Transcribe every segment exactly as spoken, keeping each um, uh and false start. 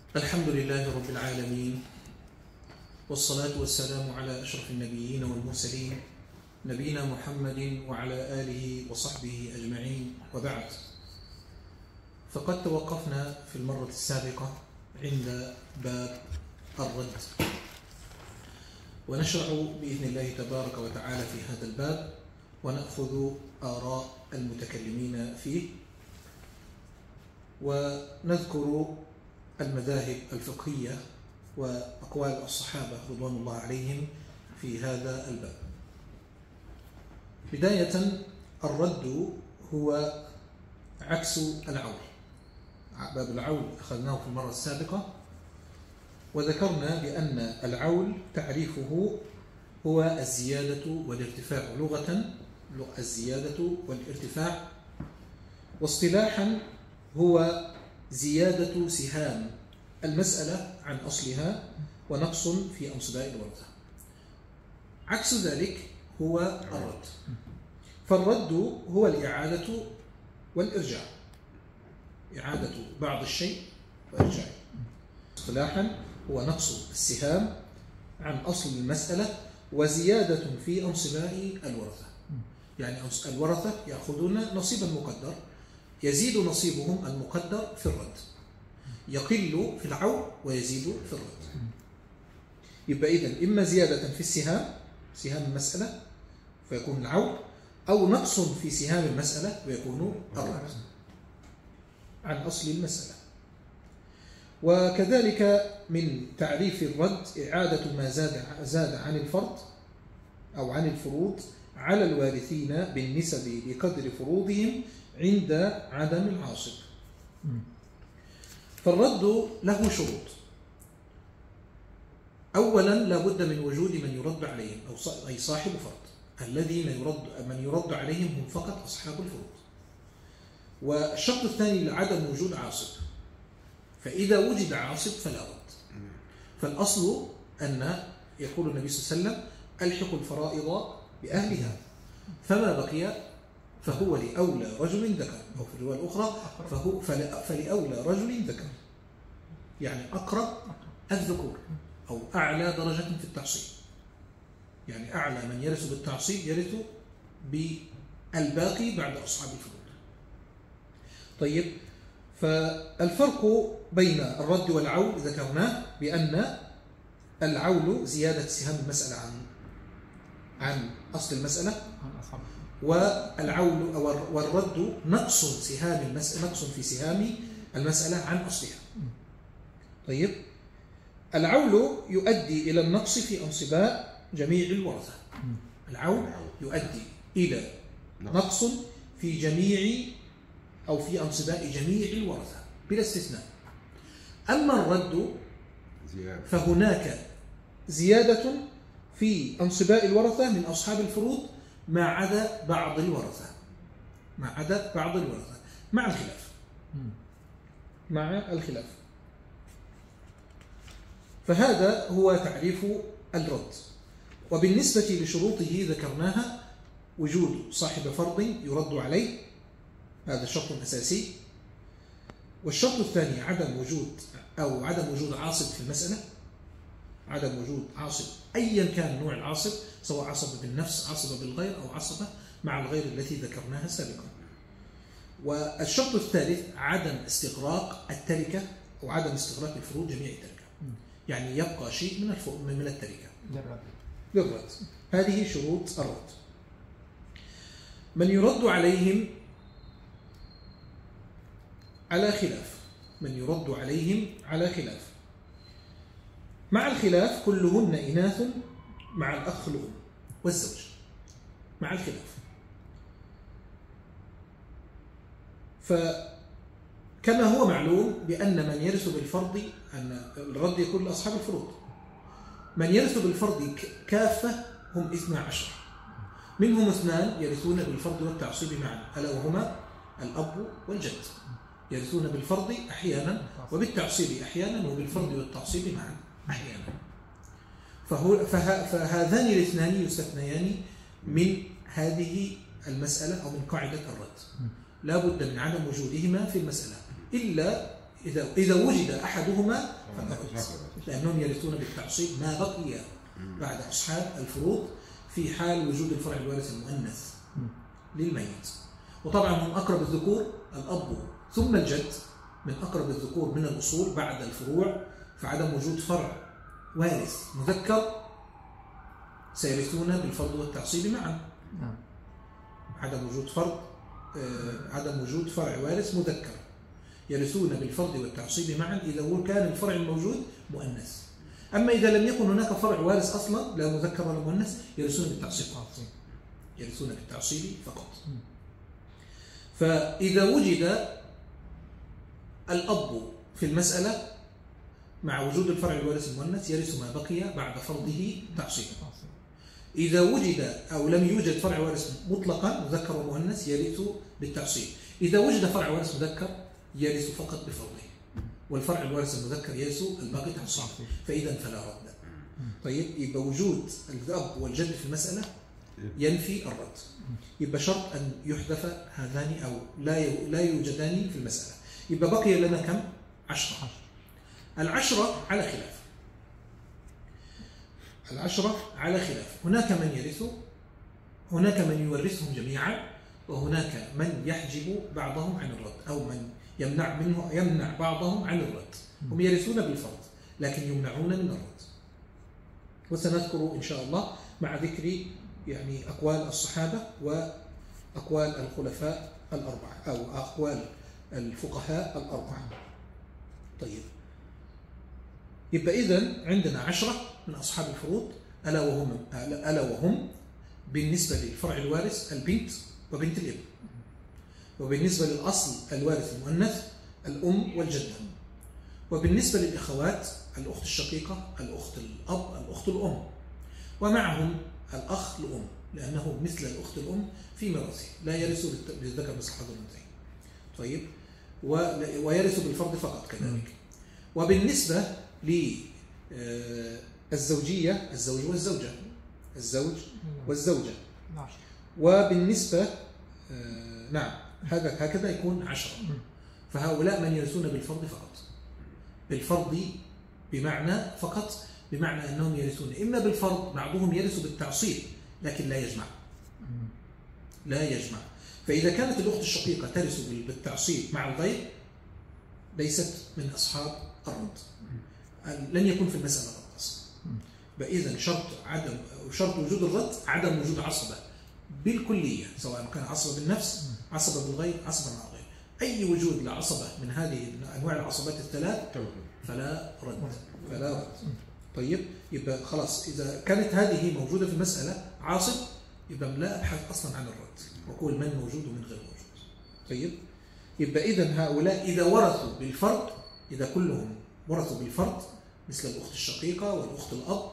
الحمد لله رب العالمين، والصلاة والسلام على أشرف النبيين والمرسلين نبينا محمد وعلى آله وصحبه أجمعين، وبعد. فقد توقفنا في المرة السابقة عند باب الرد، ونشرع بإذن الله تبارك وتعالى في هذا الباب ونأخذ آراء المتكلمين فيه ونذكر المذاهب الفقهية وأقوال الصحابة رضوان الله عليهم في هذا الباب. بداية، الرد هو عكس العول. باب العول أخذناه في المرة السابقة، وذكرنا بأن العول تعريفه هو الزيادة والارتفاع لغة، الزيادة والارتفاع، واصطلاحا هو زيادة سهام المسألة عن أصلها ونقص في أنصباء الورثة. عكس ذلك هو الرد. فالرد هو الإعادة والإرجاع، إعادة بعض الشيء وإرجاعه. اصطلاحا هو نقص السهام عن أصل المسألة وزيادة في أنصباء الورثة. يعني الورثة يأخذون نصيبا مقدر، يزيد نصيبهم المقدر في الرد، يقل في العول ويزيد في الرد. يبقى إذن إما زيادة في السهام، سهام المسألة فيكون العول، أو نقص في سهام المسألة ويكون الرد عن أصل المسألة. وكذلك من تعريف الرد إعادة ما زاد زاد عن الفرض أو عن الفروض على الوارثين بالنسب بقدر فروضهم عند عدم العاصب. فالرد له شروط. أولا، لا بد من وجود من يرد عليهم، أو أي صاحب فرض. الذين يرد من يرد عليهم هم فقط أصحاب الفروض. والشرط الثاني عدم وجود عاصب، فإذا وجد عاصب فلا رد. فالأصل أن يقول النبي صلى الله عليه وسلم: ألحقوا الفرائض بأهلها، فما بقي فهو لأولى رجل ذكر، أو في الرواية الأخرى فهو فلأولى رجل ذكر، يعني أقرب الذكور أو أعلى درجة في التعصيب. يعني أعلى من يرث بالتعصيب يرث بالباقي بعد أصحاب الفروض. طيب، فالفرق بين الرد والعول ذكرناه بأن العول زيادة سهام المسألة عن عن أصل المسألة، والعول والرد نقص سهام المسألة، نقص في سهام المسألة عن أصلها. طيب، العول يؤدي إلى النقص في أنصباء جميع الورثة. العول يؤدي إلى نقص في جميع أو في أنصباء جميع الورثة بلا استثناء. أما الرد فهناك زيادة في أنصباء الورثة من أصحاب الفروض ما عدا بعض الورثة، ما عدا بعض الورثة مع الخلاف، مع الخلاف. فهذا هو تعريف الرد. وبالنسبة لشروطه ذكرناها: وجود صاحب فرض يرد عليه، هذا شرط أساسي. والشرط الثاني عدم وجود أو عدم وجود عاصب في المسألة، عدم وجود عاصب أيا كان نوع العاصب، سواء عصب بالنفس، عصب بالغير، أو عصب مع الغير التي ذكرناها سابقا. والشرط الثالث عدم استغراق التركة أو عدم استغراق الفروض جميع التركة، يعني يبقى شيء من من التركة للرد. هذه شروط الرد. من يرد عليهم على خلاف، من يرد عليهم على خلاف. مع الخلاف كلهن إناث مع الأخ الأم والزوج، مع الخلاف. فكما هو معلوم بأن من يرث بالفرض، أن الرد يكون لأصحاب الفروض. من يرث بالفرض كافة هم اثنا عشر، منهم اثنان يرثون بالفرض والتعصيب معا، ألا وهما الأب والجد، يرثون بالفرض أحيانا وبالتعصيب أحيانا، وبالفرض والتعصيب معا أحيانا. فهو فه فهذان الاثنان يستثنيان من هذه المسألة أو من قاعدة الرد. لا بد من عدم وجودهما في المسألة، إلا إذا إذا وجد أحدهما فالرد، لأنهم يرثون بالتعصيب ما بقي بعد أصحاب الفروض في حال وجود الفرع الوارث المؤنث للميت. وطبعا هم أقرب الذكور الأب ثم الجد من أقرب الذكور من الأصول بعد الفروع، فعدم وجود فرع وارث مذكر سيرثون بالفرض والتعصيب معا. عدم وجود فرض آه عدم وجود فرع وارث مذكر يرثون بالفرض والتعصيب معا إذا كان الفرع الموجود مؤنث. أما إذا لم يكن هناك فرع وارث أصلا لا مذكر ولا مؤنث يرثون بالتعصيب يرثون بالتعصيب فقط. فإذا وجد الأب في المسألة مع وجود الفرع الوارث المؤنث يرث ما بقي بعد فرضه تعصيبا. إذا وجد أو لم يوجد فرع وارث مطلقا مذكر ومؤنث يرث بالتعصيب. إذا وجد فرع وارث مذكر يرث فقط بفرضه، والفرع الوارث المذكر يرث الباقي تعصيبا، فإذا فلا رد. طيب، يبقى وجود الأب والجد في المسألة ينفي الرد. يبقى شرط أن يحذف هذان أو لا لا يوجدان في المسألة. يبقى بقي لنا كم؟ عشرة. العشرة على خلاف. العشرة على خلاف. هناك من يرث، هناك من يورثهم جميعا، وهناك من يحجب بعضهم عن الرد، أو من يمنع منه يمنع بعضهم عن الرد. هم يرثون بالفرض لكن يمنعون من الرد. وسنذكر إن شاء الله مع ذكر يعني أقوال الصحابة وأقوال الخلفاء الأربعة أو أقوال الفقهاء الأربعة. طيب، يبقى إذن عندنا عشرة من أصحاب الفروض ألا وهم ألا وهم بالنسبة للفرع الوارث البنت وبنت الابن، وبالنسبة للأصل الوارث المؤنث الأم والجدة، وبالنسبة للإخوات الأخت الشقيقة الأخت الأب الأخت الأم، ومعهم الأخ الأم لأنه مثل الأخت الأم في ميراثه لا يرث بالذكر مثل حظ الأنثيين. طيب، ويرث بالفرض فقط كذلك. وبالنسبة للزوجية الزوج والزوجة الزوج والزوجة وبالنسبة نعم هذا هكذا يكون عشرة. فهؤلاء من يرثون بالفرض فقط، بالفرض بمعنى فقط، بمعنى أنهم يرثون إما بالفرض، بعضهم يرث بالتعصيب لكن لا يجمع لا يجمع. فإذا كانت الأخت الشقيقة ترث بالتعصيب مع الغير ليست من أصحاب الرد، لن يكون في المسألة رد أصلا. فإذا شرط عدم شرط وجود الرد عدم وجود عصبة بالكلية، سواء كان عصبة بالنفس عصبة بالغير عصبة مع الغير. أي وجود لعصبة من هذه أنواع العصبات الثلاث فلا رد فلا رد. طيب، يبقى خلاص إذا كانت هذه موجودة في المسألة عاصب يبقى لا أبحث أصلا عن الرد وأقول من موجود ومن غير موجود. طيب، يبقى إذن هؤلاء إذا ورثوا بالفرد، إذا كلهم ورثوا بالفرد مثل الأخت الشقيقة والأخت الأب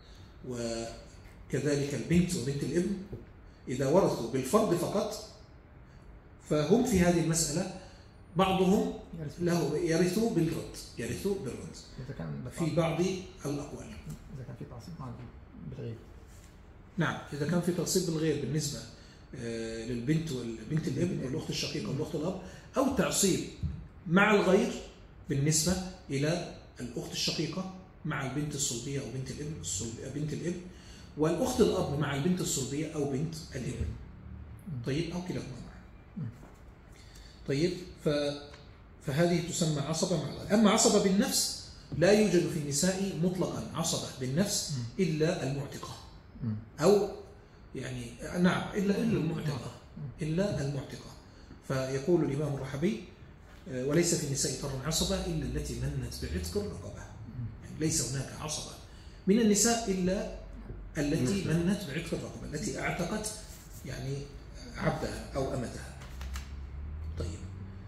وكذلك البنت وبنت الابن، إذا ورثوا بالفرد فقط فهم في هذه المسألة بعضهم له يرثوا بالرد يرثوا بالرد في بعض الأقوال. إذا كان في تعصيب مع بالغير، نعم، إذا كان في تعصيب بالغير بالنسبة للبنت والبنت الابن والأخت الشقيقة والأخت الأب، أو تعصيب مع الغير بالنسبة إلى الأخت الشقيقة مع البنت الصلبية أو بنت الابن بنت الابن، والأخت الأب مع البنت الصلبية أو بنت الابن. طيب، أو كلاهما معا. طيب، ف... فهذه تسمى عصبة مع الغير. أما عصبة بالنفس لا يوجد في النساء مطلقا عصبة بالنفس إلا المعتقة، أو يعني نعم إلا إلا المعتقة إلا المعتقة. فيقول الإمام الرحبي: وليس في النساء طر عصبة إلا التي منت بعتق الرقبة. يعني ليس هناك عصبة من النساء إلا التي منت بعتق الرقبة، التي اعتقت يعني عبدها أو أمتها. طيب،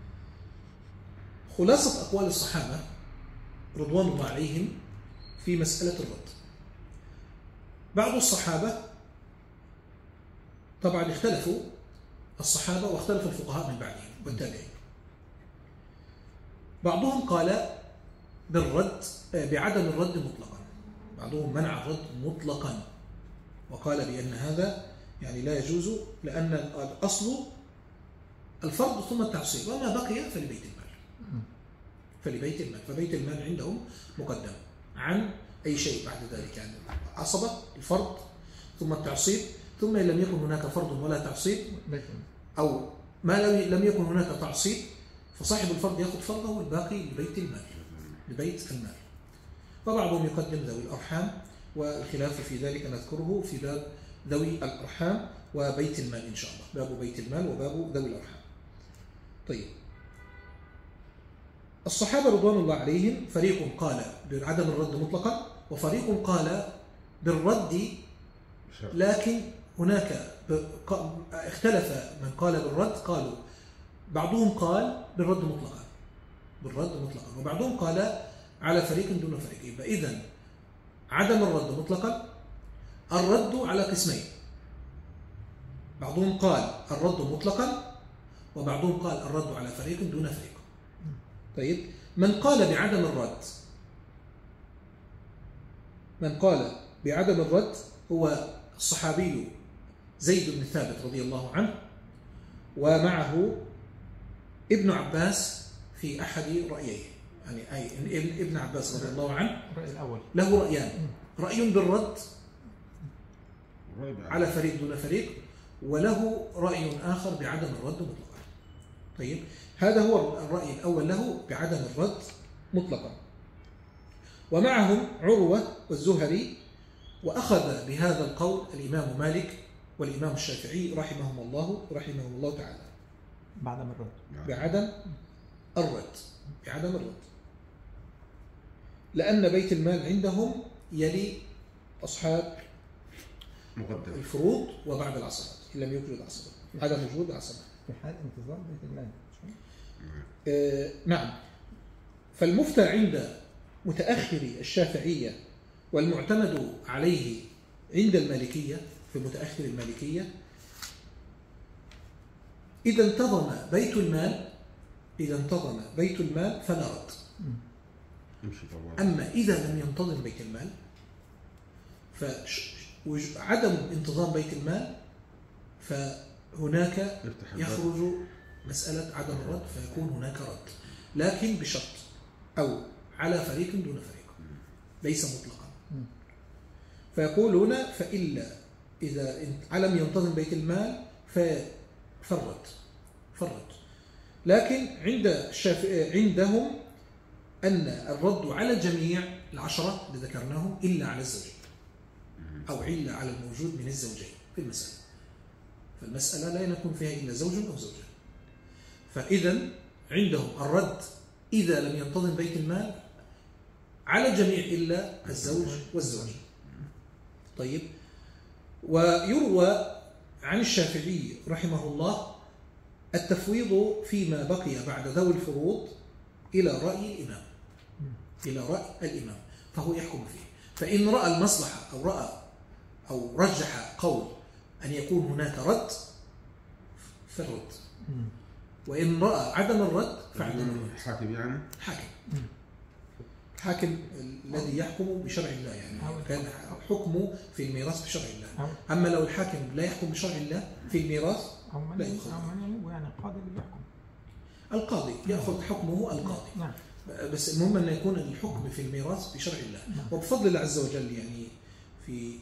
خلاصة أقوال الصحابة رضوان الله عليهم في مسألة الرد. بعض الصحابة طبعا اختلفوا الصحابة واختلف الفقهاء من بعدهم والتابعين. بعضهم قال بالرد بعدم الرد مطلقا، بعضهم منع الرد مطلقا وقال بأن هذا يعني لا يجوز، لأن الأصل الفرض ثم التعصيب، وما بقي فلبيت المال. فلبيت المال، فبيت المال عندهم مقدم عن أي شيء بعد ذلك، يعني عصبة الفرض ثم التعصيب، ثم إن لم يكن هناك فرض ولا تعصيب أو ما لم يكن هناك تعصيب فصاحب الفرض يأخذ فرضه والباقي لبيت المال لبيت المال. وبعضهم يقدم ذوي الأرحام، والخلاف في ذلك نذكره في باب ذوي الأرحام وبيت المال إن شاء الله، باب بيت المال وباب ذوي الأرحام. طيب، الصحابة رضوان الله عليهم فريق قال بعدم الرد مطلقا، وفريق قال بالرد، لكن هناك اختلف من قال بالرد، قالوا بعضهم قال بالرد مطلقا بالرد مطلقا وبعضهم قال على فريق دون فريق. فإذا عدم الرد مطلقا، الرد على قسمين، بعضهم قال الرد مطلقا وبعضهم قال الرد على فريق دون فريق. طيب، من قال بعدم الرد من قال بعدم الرد هو الصحابي زيد بن ثابت رضي الله عنه، ومعه ابن عباس في أحد رأييه، يعني أي ابن عباس رضي الله عنه الرأي الأول له رأيان، رأي بالرد على فريق دون فريق، وله رأي آخر بعدم الرد مطلقا. طيب، هذا هو الرأي الأول له بعدم الرد مطلقا. ومعهم عروة والزهري، وأخذ بهذا القول الإمام مالك والإمام الشافعي رحمهم الله رحمهم الله تعالى بعدم الرد بعدم الرد بعدم الرد لأن بيت المال عندهم يلي أصحاب مقدم الفروض وبعد العصبات، إن لم يوجد عصبات، عدم وجود عصبات في حال انتظار بيت المال. آه نعم. فالمفتى عند متأخري الشافعية والمعتمد عليه عند المالكية، في متأخر المالكية، إذا انتظم بيت المال إذا انتظم بيت المال فلا رد. أما إذا لم ينتظم بيت المال فعدم انتظام بيت المال فهناك يخرج مسألة عدم الرد، فيكون هناك رد، لكن بشرط أو على فريق دون فريق، ليس مطلقا. فيقولون فإلا إذا لم ينتظم بيت المال فالرد فرد. لكن عند الشافعي عندهم أن الرد على الجميع العشرة اللي ذكرناهم إلا على الزوجين، أو إلا على الموجود من الزوجين في المسألة، فالمسألة لا يكون فيها إلا زوج أو زوجة. فإذا عندهم الرد إذا لم ينتظم بيت المال على الجميع إلا الزوج والزوجة. طيب، ويروى عن الشافعي رحمه الله التفويض فيما بقي بعد ذوي الفروض إلى رأي الإمام إلى رأي الإمام فهو يحكم فيه. فإن رأى المصلحة أو رأى أو رجح قول أن يكون هناك رد فالرد، وإن رأى عدم الرد فعدم الرد. حاكم يعني حاكم حاكم الذي يحكم بشرع الله، يعني كان حكمه في الميراث بشرع الله. أما لو الحاكم لا يحكم بشرع الله في الميراث لا يأخذ، يعني القاضي اللي يحكم، القاضي يأخذ حكمه القاضي. نعم. بس المهم أن يكون الحكم في الميراث بشرع الله. نعم. وبفضل الله عز وجل، يعني في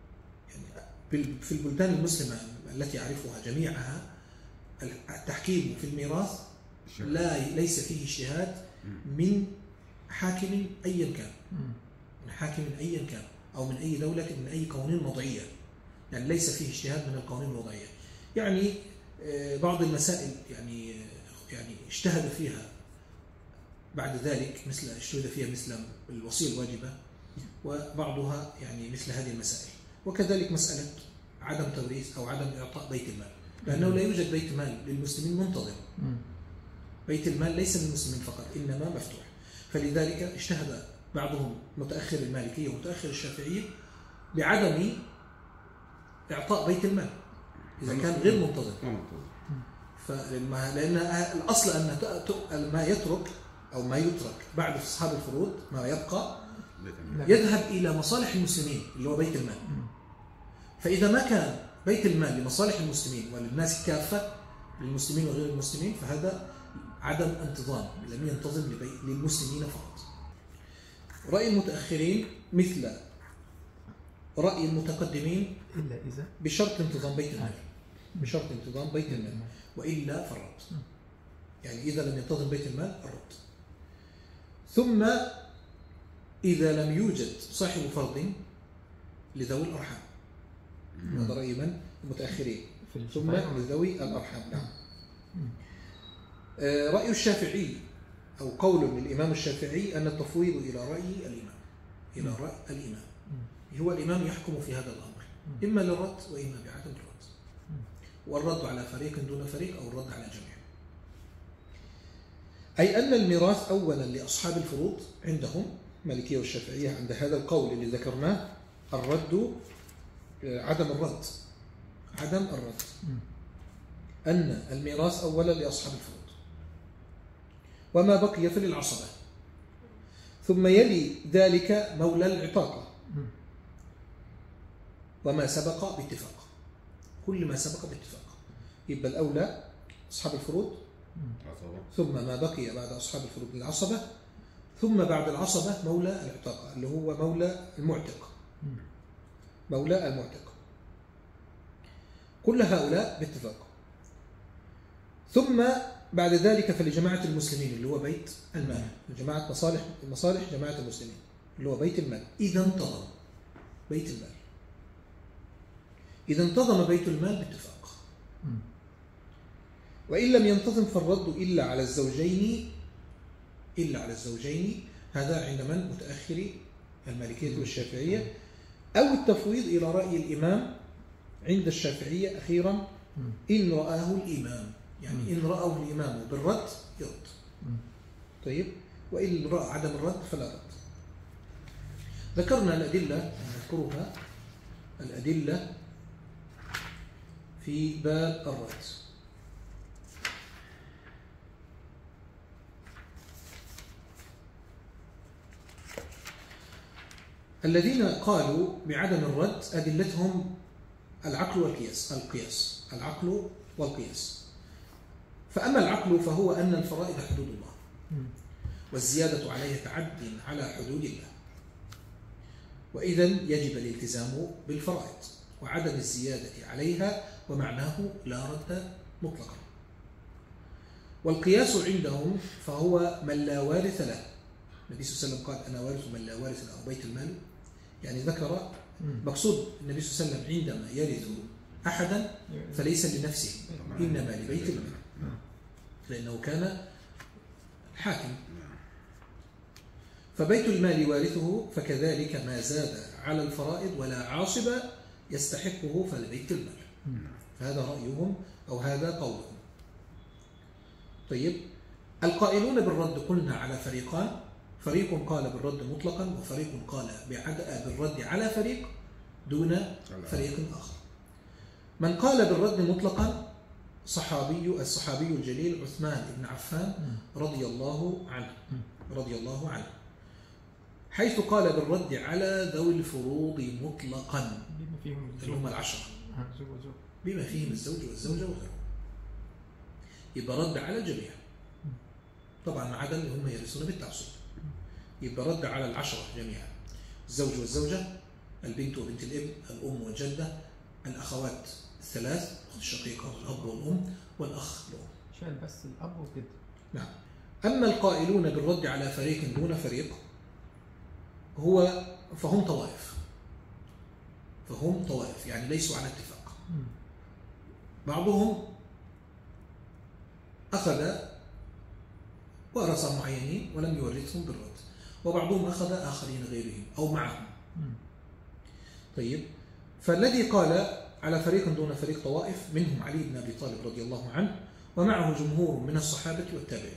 يعني في البلدان المسلمة التي أعرفها جميعها التحكيم في الميراث لا ليس فيه اجتهاد من حاكم أيا كان، من حاكم أيا كان أو من أي دولة من أي قوانين وضعية، يعني ليس فيه اجتهاد من القوانين الوضعية. يعني بعض المسائل يعني يعني اجتهد فيها بعد ذلك، مثل اجتهد فيها مثل الوصية الواجبة، وبعضها يعني مثل هذه المسائل. وكذلك مسألة عدم توريث أو عدم إعطاء بيت المال، لأنه لا يوجد بيت مال للمسلمين منتظم، بيت المال ليس للمسلمين فقط إنما مفتوح. فلذلك اجتهد بعضهم متأخر المالكية ومتأخر الشافعية بعدم إعطاء بيت المال إذا كان غير منتظم. لأن الأصل أن ما يترك أو ما يترك بعد أصحاب الفروض ما يبقى يذهب إلى مصالح المسلمين اللي هو بيت المال. فإذا ما كان بيت المال لمصالح المسلمين وللناس كافة، للمسلمين وغير المسلمين، فهذا عدم انتظام، لم ينتظم للمسلمين فقط. رأي المتأخرين مثل رأي المتقدمين إلا إذا بشرط انتظام بيت المال، بشرط انتظام بيت المال، وإلا فالرد. يعني إذا لم ينتظم بيت المال الرد. ثم إذا لم يوجد صاحب فرض لذوي الأرحام، هذا رأي من؟ المتأخرين. ثم لذوي الأرحام. نعم. رأي الشافعي أو قول للإمام الشافعي أن التفويض إلى رأي الإمام، إلى رأي الإمام، هو الإمام يحكم في هذا الأمر إما للرد وإما بعدم الرد، والرد على فريق دون فريق أو الرد على جميع. أي أن الميراث أولا لأصحاب الفروض عندهم مالكية والشافعية عند هذا القول اللي ذكرناه، الرد عدم الرد، عدم الرد أن الميراث أولا لأصحاب الفروض، وما بقي فللعصبة، ثم يلي ذلك مولى العتاقة وما سبق باتفاق، كل ما سبق باتفاق. يبقى الأولى أصحاب الفروض، ثم ما بقي بعد أصحاب الفروض للعصبة، ثم بعد العصبة مولى العتاقة اللي هو مولى المعتق، مولى المعتق، كل هؤلاء باتفاق. ثم بعد ذلك فلجماعة المسلمين اللي هو بيت المال، جماعة مصالح مصالح جماعة المسلمين اللي هو بيت المال، إذا انتظم بيت المال، إذا انتظم بيت المال باتفاق. وإن لم ينتظم فالرد إلا على الزوجين، إلا على الزوجين، هذا عند من؟ متأخري المالكية والشافعية، أو التفويض إلى رأي الإمام عند الشافعية أخيرا إن رآه الإمام، يعني إن رأه الإمام بالرد يرد. طيب، وإن رأى عدم الرد فلا رد. ذكرنا الأدلة، نذكرها الأدلة في باب الرد. الذين قالوا بعدم الرد أدلتهم العقل والقياس، القياس العقل والقياس. فأما العقل فهو أن الفرائض حدود الله، والزيادة عليها تعد على حدود الله، وإذن يجب الالتزام بالفرائض وعدم الزيادة عليها، ومعناه لا رد مطلقا. والقياس عندهم فهو من لا وارث له، النبي صلى الله عليه وسلم قال أنا وارث من لا وارث له بيت المال، يعني ذكر مقصود النبي صلى الله عليه وسلم عندما يرث أحدا فليس لنفسه إنما لبيت المال، لأنه كان حاكم. فبيت المال وارثه، فكذلك ما زاد على الفرائض ولا عاصب يستحقه فلبيت المال. فهذا رأيهم أو هذا قولهم. طيب، القائلون بالرد قلنا على فريقان، فريق قال بالرد مطلقا، وفريق قال بالرد على فريق دون فريق آخر. من قال بالرد مطلقا صحابي الصحابي الجليل عثمان بن عفان رضي الله عنه، رضي الله عنه، حيث قال بالرد على ذوي الفروض مطلقا بما فيهم اللي هم العشرة، بما فيهم الزوج والزوجة وغيرهم، يبقى رد على الجميع طبعا ما عدا اللي هم يرثون بالتعصب، يبقى رد على العشرة جميعا، الزوج والزوجة، البنت وبنت الابن، الأم والجدة، الأخوات الثلاث، الأخت الشقيقة والأب والأم، والأخ الأم. شال بس الأب والجد. نعم. أما القائلون بالرد على فريق دون فريق هو فهم طوائف، فهم طوائف يعني ليسوا على اتفاق. بعضهم أخذ ورثة معينين ولم يورثهم بالرد، وبعضهم أخذ آخرين غيرهم أو معهم. طيب، فالذي قال على فريق دون فريق طوائف، منهم علي بن أبي طالب رضي الله عنه، ومعه جمهور من الصحابة والتابعين.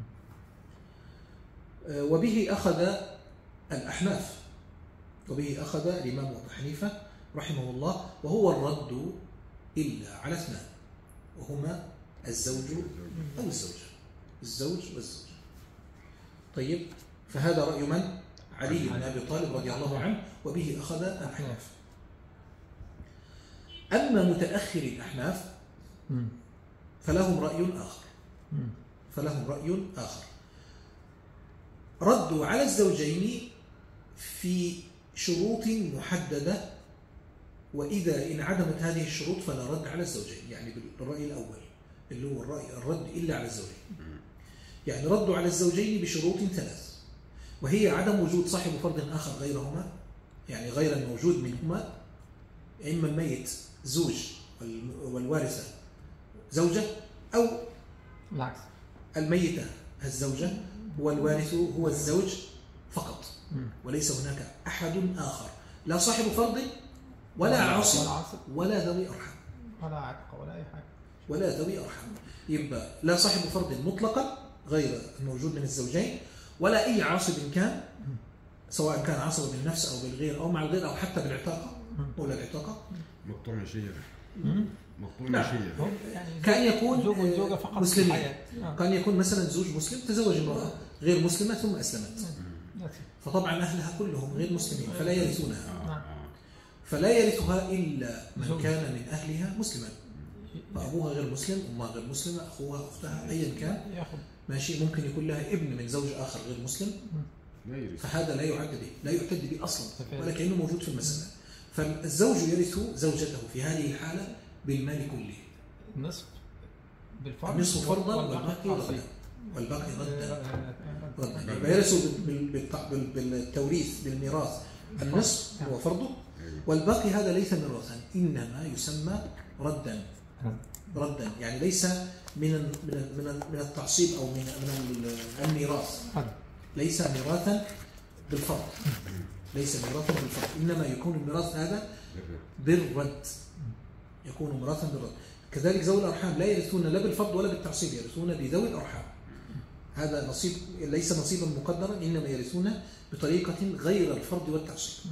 وبه أخذ الأحناف، وبه أخذ الإمام أبو حنيفة رحمه الله، وهو الرد إلا على اثنان، وهما الزوج أو الزوجة، الزوج والزوجة. طيب، فهذا رأي من؟ علي بن أبي طالب رضي الله عنه، وبه أخذ الأحناف. أما متأخر الأحناف فلهم رأي آخر، فلهم رأي آخر. ردوا على الزوجين في شروط محددة، وإذا انعدمت هذه الشروط فلا رد على الزوجين، يعني بالرأي الأول اللي هو الرأي الرد إلا على الزوجين. يعني ردوا على الزوجين بشروط ثلاث، وهي عدم وجود صاحب فرض آخر غيرهما، يعني غير الموجود منهما، إما الميت زوج والوارثة زوجة، أو العكس الميتة الزوجة والوارث هو الزوج فقط، وليس هناك أحد آخر، لا صاحب فرض ولا عاصب ولا ذوي أرحام ولا عتق ولا أي حاجة ولا ذوي أرحام. يبقى لا صاحب فرض مطلقا غير الموجود من الزوجين، ولا أي عاصب كان، سواء كان عاصب بالنفس أو بالغير أو مع الغير أو حتى بالعتاقة ولا العتاقة. مقطوع مشية مقطوع نعم. مشية يعني كان يكون زوج وزوجة فقط مسلمين، آه. كان يكون مثلا زوج مسلم تزوج امرأة غير مسلمة ثم أسلمت، فطبعا أهلها كلهم غير مسلمين فلا يرثونها، نعم. فلا يرثها إلا من زوج. كان من أهلها مسلما، فأبوها غير مسلم، أمها غير مسلمة، أخوها أختها أيا كان ياخذ ماشي، ممكن يكون لها ابن من زوج آخر غير مسلم، لا يرث. فهذا لا يعد به، لا يعتد به أصلا صحيح. ولا كأنه موجود في المسألة. فالزوج يرث زوجته في هذه الحالة بالمال كله، النصف بالفرض النصف فرضا والباقي والباقي عصيب. ردا، والباقي ردا آه، ردا. يبقى يرث بال- بال- بال- بالتوريث بالميراث النصف هو فرضه، والباقي هذا ليس ميراثا، إنما يسمى ردا ردا، يعني ليس من من من من التعصيب أو من من الميراث، رد. ليس ميراثا بالفرض، ليس ميراثا بالفرض، إنما يكون الميراث هذا بالرد، يكون ميراثا بالرد. كذلك ذوي الأرحام لا يرثون لا بالفرض ولا بالتعصيب، يرثون بذوي الأرحام، هذا نصيب ليس نصيبا مقدرا، إنما يرثون بطريقة غير الفرض والتعصيب.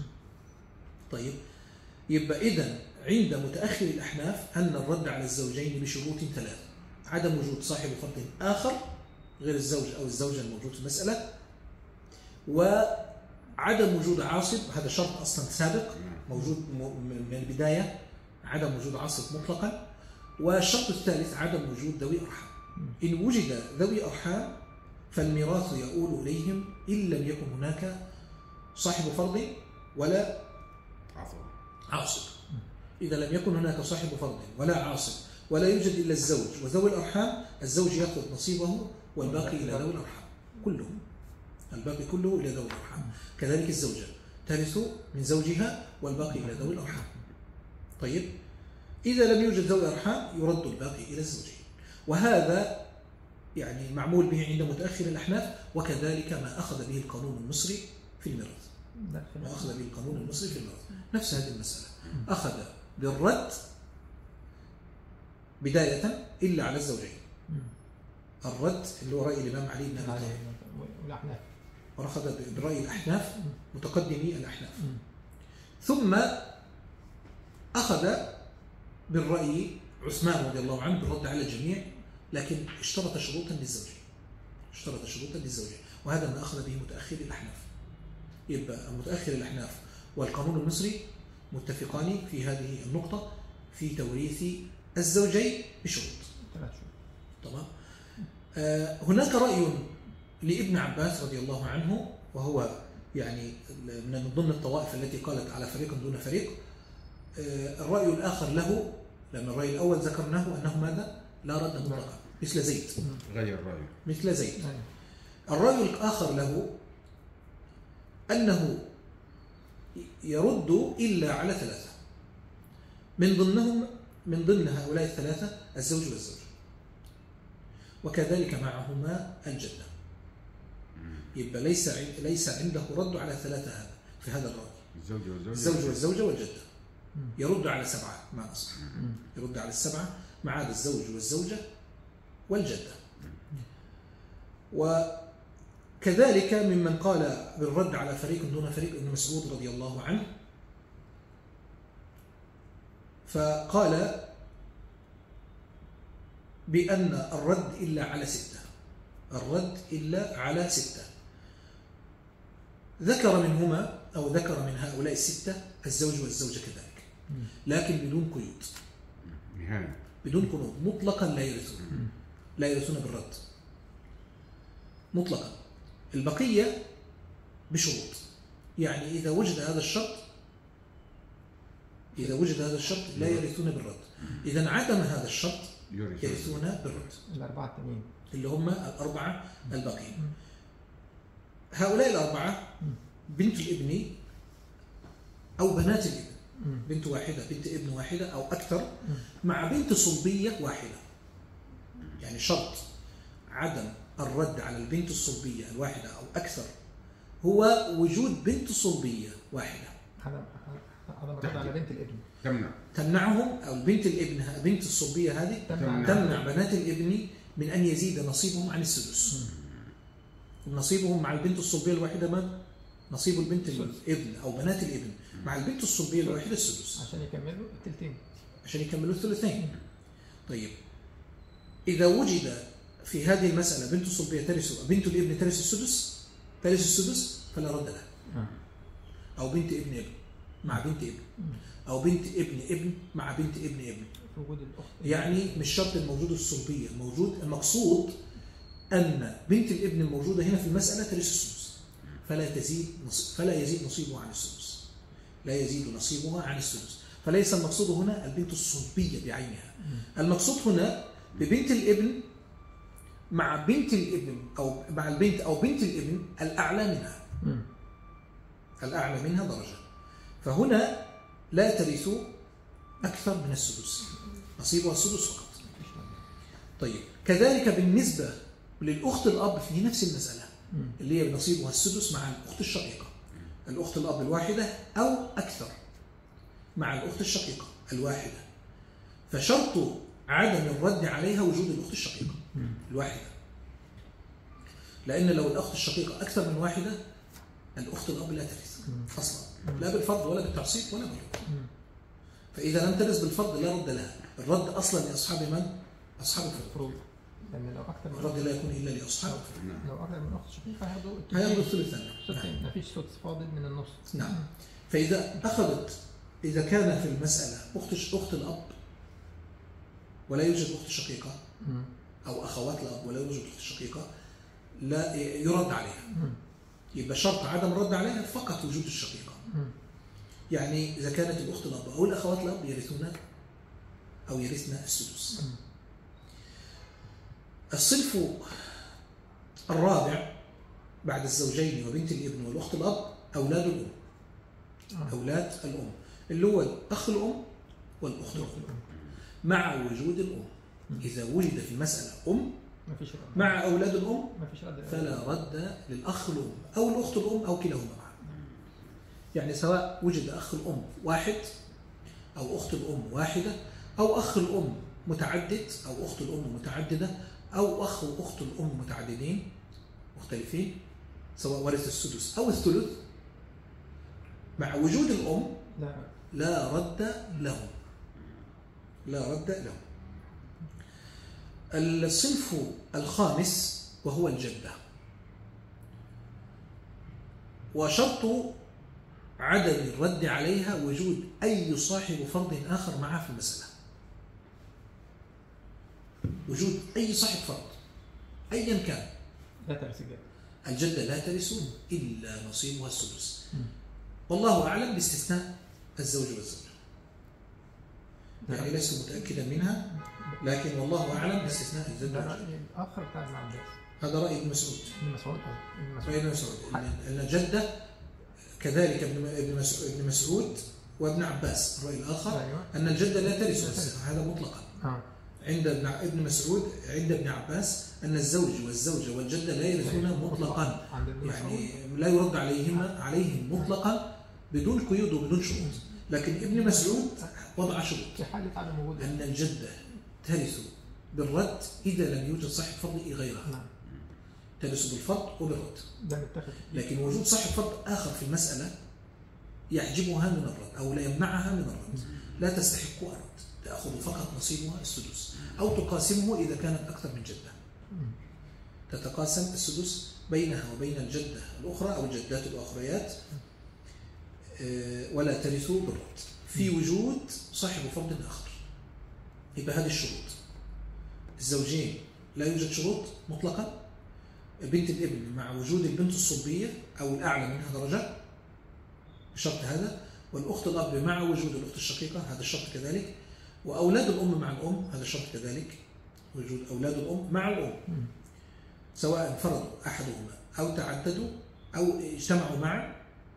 طيب، يبقى إذن عند متأخر الأحناف أن الرد على الزوجين بشروط ثلاث: عدم وجود صاحب فرض آخر غير الزوج أو الزوجة الموجود في المسألة، وعدم وجود عاصب، هذا شرط أصلا سابق موجود من البداية، عدم وجود عاصب مطلقا، والشرط الثالث عدم وجود ذوي أرحام. إن وجد ذوي أرحام فالميراث يؤول إليهم إن لم يكن هناك صاحب فرض ولا عصب. عاصب. إذا لم يكن هناك صاحب فرض ولا عاصب ولا يوجد إلا الزوج وذوي الأرحام، الزوج يأخذ نصيبه والباقي إلى ذوي الأرحام كلهم، الباقي كله إلى ذوي الأرحام. كذلك الزوجة ترث من زوجها والباقي إلى ذوي الأرحام. طيب، إذا لم يوجد ذوي أرحام يرد الباقي إلى الزوجين، وهذا يعني معمول به عند متأخر الأحناف، وكذلك ما أخذ به القانون المصري في الميراث، ما أخذ به القانون المصري في الميراث نفس هذه المسألة، أخذ بالرد بداية إلا على الزوجين، الرد اللي هو رأي الإمام علي بن أبي طالب، والأحناف، وأخذ برأي الأحناف متقدمي الأحناف، ثم أخذ بالرأي عثمان رضي الله عنه بالرد على الجميع، لكن اشترط شروطا للزوجين، اشترط شروطا للزوجين، وهذا ما أخذ به متأخر الأحناف. يبقى المتأخر الأحناف والقانون المصري متفقان في هذه النقطة في توريث الزوجين بشروط. تمام. آه هناك رأي لابن عباس رضي الله عنه، وهو يعني من ضمن الطوائف التي قالت على فريق دون فريق. آه الرأي الآخر له، لأن الرأي الأول ذكرناه أنه ماذا؟ لا رد مطلقا، مثل زيد، غير رأيه مثل زيد. الرأي الآخر له أنه يرد إلا على ثلاثة، من ضمنهم من ضمن هؤلاء الثلاثة الزوج والزوجة، وكذلك معهما الجدة. يبقى ليس ليس عنده رد على ثلاثة هذا في هذا الرأي، الزوج والزوجة الزوج والزوجة والجدة، يرد على سبعة ما أصح، يرد على السبعة ما عدا الزوج والزوجة والجدة. وكذلك ممن قال بالرد على فريق دون فريق ابن مسعود رضي الله عنه، فقال بأن الرد إلا على ستة، الرد إلا على ستة، ذكر منهما أو ذكر من هؤلاء الستة الزوج والزوجة كذلك، لكن بدون قيود، نهاية بدون قيود، مطلقا لا يرثون، لا يرثون بالرد، مطلقا. البقية بشروط. يعني إذا وجد هذا الشرط إذا وجد هذا الشرط لا يرثون بالرد. إذا عدم هذا الشرط يرثون بالرد. الأربعة التانيين اللي هم الأربعة الباقين. هؤلاء الأربعة بنت الابن أو بنات الابن، بنت واحدة، بنت ابن واحدة أو أكثر، مع بنت صلبية واحدة. يعني شرط عدم الرد على البنت الصلبية الواحدة أو أكثر هو وجود بنت صلبية واحدة. هذا هذا مرد على بنت الابن. تمنع تمنعهم، أو بنت الابن بنت الصلبية هذه تمنع, تمنع بنات الابن من أن يزيد نصيبهم عن السدس. نصيبهم مع البنت الصلبية الواحدة ما نصيب البنت الابن أو بنات الابن مع البنت الصلبية الواحدة السدس، عشان يكملوا الثلثين، عشان يكملوا الثلثين. طيب إذا وجد في هذه المسألة بنت الصلبية ترث، بنت الابن ترث السدس، ترث السدس فلا رد لها. أو بنت ابن ابن مع بنت ابن، أو بنت ابن ابن مع بنت ابن ابن. وجود الأخت يعني مش شرط الموجود الصلبية، الموجود المقصود أن بنت الابن الموجودة هنا في المسألة ترث السدس، فلا تزيد نصيب، فلا يزيد نصيبها عن السدس، لا يزيد نصيبها عن السدس. فليس المقصود هنا البنت الصلبية بعينها، المقصود هنا ببنت الابن مع بنت الابن أو مع البنت أو بنت الابن الأعلى منها، الأعلى منها درجة. فهنا لا ترث أكثر من السدس، نصيبها السدس فقط. طيب كذلك بالنسبة للأخت الأب في نفس المسألة اللي هي نصيبها السدس مع الأخت الشقيقة، الأخت الأب الواحدة أو أكثر مع الأخت الشقيقة الواحدة. فشرط عدم الرد عليها وجود الأخت الشقيقة الواحدة، لأن لو الأخت الشقيقة أكثر من واحدة الأخت الأب لا ترث أصلا، لا بالفرض ولا بالتعصيب ولا بالرد. فإذا لم ترث بالفرض لا رد لها. الرد أصلا لأصحاب من؟ أصحاب الفروض، لأن لو أكثر من الرد لا يكون إلا لأصحاب الفروض. لو أكثر من أخت شقيقة هياخدوا هياخدوا الثلثين. الثلثين، ما فيش سدس فاضل من النص. نعم. فإذا أخذت، إذا كان في المسألة أخت أخت الأب ولا يوجد أخت شقيقة، أو أخوات الأب ولا يوجد أخت شقيقة، لا يرد عليها. يبقى شرط عدم الرد عليها فقط وجود الشقيقة. يعني إذا كانت الأخت الأب أو الأخوات الأب يرثون أو يرثن السدس. الصنف الرابع بعد الزوجين وبنت الابن والأخت الأب أولاد الأم. أولاد الأم اللي هو الأخ الأم والأخت الأم مع وجود الأم. إذا وجد في المسألة أم مع أولاد الأم فلا رد للأخ الأم أو الأخت الأم أو كلاهما معا. يعني سواء وجد أخ الأم واحد أو أخت الأم واحدة أو أخ الأم متعدد أو أخت الأم متعددة أو أخ وأخت الأم متعددين مختلفين، سواء ورث السدس أو الثلث، مع وجود الأم لا رد لهم، لا رد لهم. الصنف الخامس وهو الجدة، وشرط عدم الرد عليها وجود أي صاحب فرض آخر معها في المسألة. وجود أي صاحب فرض أيا كان لا ترث الجدة، لا ترث إلا نصيبها السدس، والله أعلم باستثناء الزوج والزوجة. يعني لست متأكدا منها، لكن والله أعلم باستثناء الزوج والزوجة. الآخر بتاع ابن عباس، هذا رأي ابن مسعود. ابن مسعود رأي ابن مسعود أن الجدة كذلك ابن مسعود وابن عباس. الرأي الآخر أن الجدة لا ترث، هذا مطلقا. عند ابن مسعود عند ابن عباس أن الزوج والزوجة والجدة لا يرثون مطلقا، يعني لا يرد عليهم عليهم مطلقا بدون قيود وبدون شروط. لكن ابن مسعود وضع شروط أن الجدة ترث بالرد إذا لم يوجد صاحب فرض غيرها، ترث بالفرض وبالرد. لكن وجود صاحب فرض آخر في المسألة يحجبها من الرد أو لا يمنعها من الرد، لا تستحق الرد، تأخذ فقط نصيبها السدس أو تقاسمه إذا كانت أكثر من جدة، تتقاسم السدس بينها وبين الجدة الأخرى أو الجدات الأخريات، ولا ترث بالرد في وجود صاحب فرض آخر. يبقى هذه الشروط. الزوجين لا يوجد شروط مطلقا، بنت الابن مع وجود البنت الصلبية أو الأعلى منها درجة بشرط هذا، والأخت الأب مع وجود الأخت الشقيقة هذا الشرط كذلك، وأولاد الأم مع الأم هذا الشرط كذلك، وجود أولاد الأم مع الأم سواء فرضوا أحدهما أو تعددوا أو اجتمعوا معا،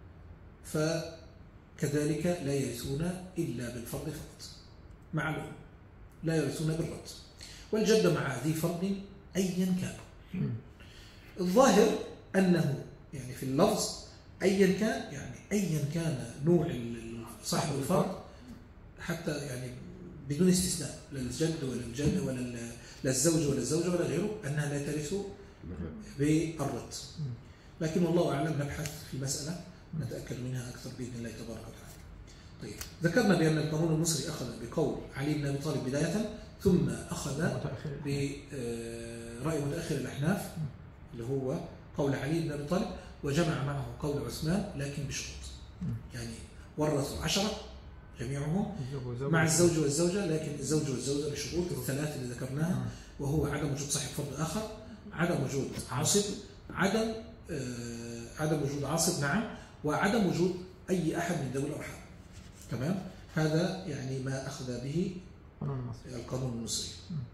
فكذلك لا يرثون إلا بالفرض فقط مع الأم، لا يرثون بالرد. والجد مع ذي فرض أيا كان. الظاهر أنه يعني في اللفظ أيا كان، يعني أيا كان نوع صاحب الفرض حتى يعني بدون استثناء، لا الجد ولا الجد ولا لا الزوج ولا الزوجة ولا غيره، أنها لا ترث بالرد. لكن والله أعلم نبحث في المسألة نتأكد منها أكثر بإذن الله تبارك وتعالى. طيب، ذكرنا بأن القانون المصري أخذ بقول علي بن أبي طالب بداية، ثم أخذ برأي متأخر الأحناف اللي هو قول علي بن أبي طالب، وجمع معه قول عثمان لكن بشروط. يعني ورثوا عشرة جميعهم مع الزوج والزوجة، لكن الزوج والزوجة بشروط الثلاث اللي ذكرناها، وهو عدم وجود صاحب فرض آخر، عدم وجود عاصب، عدم آه عدم وجود عاصب نعم، وعدم وجود أي أحد من ذوي الأرحام. تمام؟ هذا يعني ما أخذ به القانون المصري.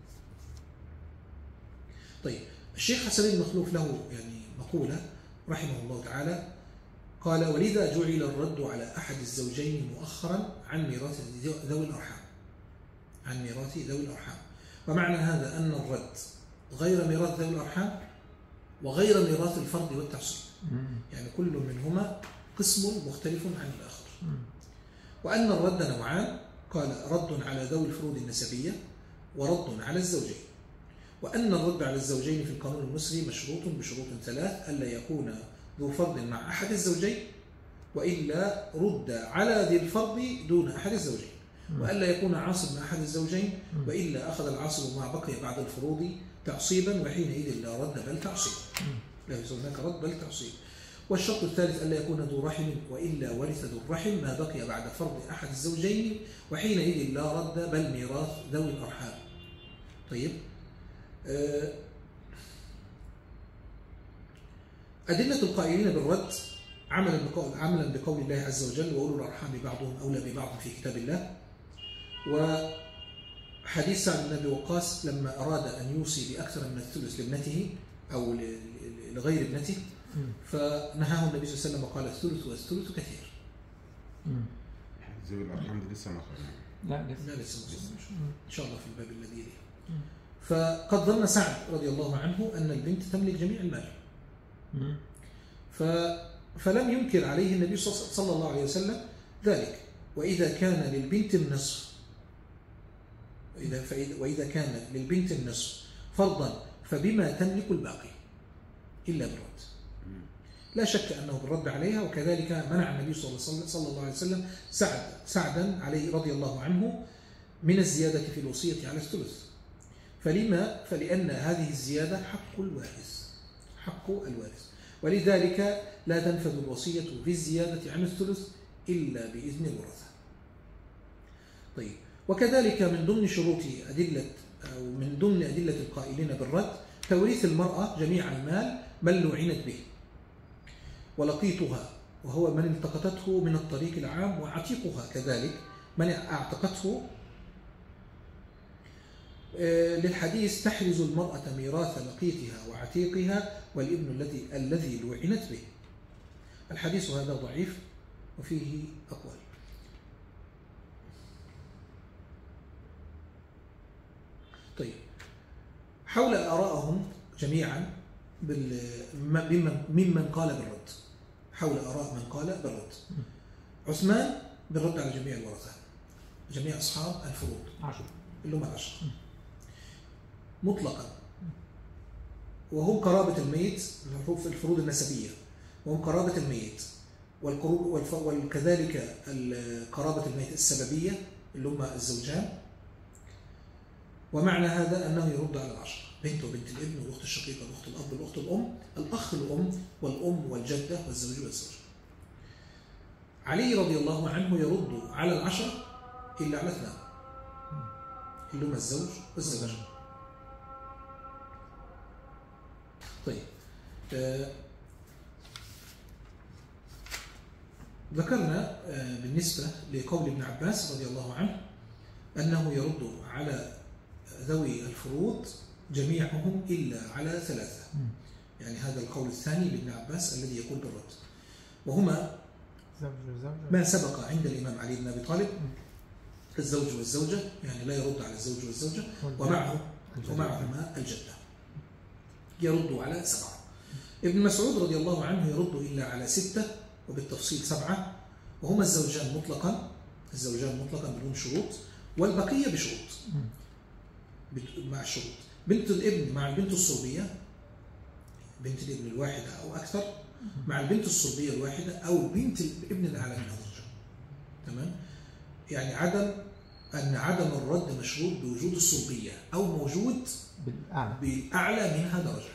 طيب، الشيخ حسن المخلوف له يعني مقولة رحمه الله تعالى، قال: ولذا جعل الرد على أحد الزوجين مؤخرا عن ميراث ذوي الأرحام عن ميراث ذوي الأرحام. ومعنى هذا أن الرد غير ميراث ذوي الأرحام وغير ميراث الفرض والتعصيب، يعني كل منهما قسم مختلف عن الآخر. وأن الرد نوعان، قال: رد على ذوي الفروض النسبية ورد على الزوجين. وأن الرد على الزوجين في القانون المصري مشروط بشروط ثلاث: ألا يكون ذو فرض مع أحد الزوجين، وإلا رد على ذي الفرض دون أحد الزوجين، وألا يكون عاصب مع أحد الزوجين، وإلا أخذ العاصب ما بقي بعد الفروض تعصيبا، وحينئذ لا رد بل تعصيب، لا يصير هناك رد بل تعصيب. والشرط الثالث: ألا يكون ذو رحم، وإلا ورث ذو الرحم ما بقي بعد فرض أحد الزوجين، وحينئذ لا رد بل ميراث ذوي الأرحام. طيب، أدلة القائلين بالرد عملا بقول, عملا بقول الله عز وجل: وأولو الأرحام بعضهم أولى ببعض في كتاب الله. وحديث سعد بن أبي وقاص لما أراد أن يوصي بأكثر من الثلث لابنته أو لغير ابنته، فنهاه النبي صلى الله عليه وسلم وقال: الثلث والثلث كثير. ذوي الأرحام دي لسه ما خرجنا. لا لسه لا لسه إن شاء الله في الباب الذي يليه. فقد ظن سعد رضي الله عنه أن البنت تملك جميع المال، ف... فلم ينكر عليه النبي صلى الله عليه وسلم ذلك. وإذا كان للبنت النصف وإذا, فإذا... وإذا كان للبنت النصف فرضا فبما تملك الباقي إلا بالرد. لا شك أنه بالرد عليها، وكذلك منع النبي صلى الله عليه وسلم سعد سعدا عليه رضي الله عنه من الزيادة في الوصية على الثلث. فلما؟ فلأن هذه الزيادة حق الوارث حق الوارث ولذلك لا تنفذ الوصية في الزيادة عن الثلث إلا بإذن الورثة. طيب، وكذلك من ضمن شروط أدلة أو من ضمن أدلة القائلين بالرد توريث المرأة جميع المال من لعنت به ولقيطها، وهو من التقطته من الطريق العام، وعتيقها كذلك من اعتقته، للحديث: تحرز المرأة ميراث لقيتها وعتيقها والابن الذي الذي لعنت به. الحديث هذا ضعيف وفيه أقوال. طيب، حول آرائهم جميعا ممن ممن قال بالرد، حول آراء من قال بالرد. عثمان بالرد على جميع الورثة، جميع أصحاب الفروض عشر اللي هم العشرة مطلقا، وهم قرابة الميت في الفروض النسبية، وهم قرابة الميت، وكذلك قرابة الميت السببية اللي هم الزوجان. ومعنى هذا أنه يرد على العشرة: بنت وبنت الابن والأخت الشقيقة والأخت الأب والأخت الأم، الأخ الأم والأم والجدة والزوج والزوجة. علي رضي الله عنه يرد على العشرة إلا على اثنان اللي هم الزوج والزوجة. طيب، آه ذكرنا آه بالنسبة لقول ابن عباس رضي الله عنه أنه يرد على ذوي الفروض جميعهم إلا على ثلاثة. يعني هذا القول الثاني لابن عباس الذي يقول بالرد، وهما ما سبق عند الإمام علي بن أبي طالب الزوج والزوجة، يعني لا يرد على الزوج والزوجة، ومعه ومعهما الجدة، يرد على سبعة. ابن مسعود رضي الله عنه يرد إلا على ستة وبالتفصيل سبعة، وهما الزوجان مطلقا، الزوجان مطلقا بدون شروط، والبقية بشروط مع الشروط. بنت الابن مع البنت الصلبية، بنت الابن الواحدة أو أكثر مع البنت الصلبية الواحدة أو بنت الابن الأعلى منها درجة. تمام؟ يعني عدم أن عدم الرد مشروط بوجود الصلبية أو موجود بالأعلى, بالأعلى منها درجة.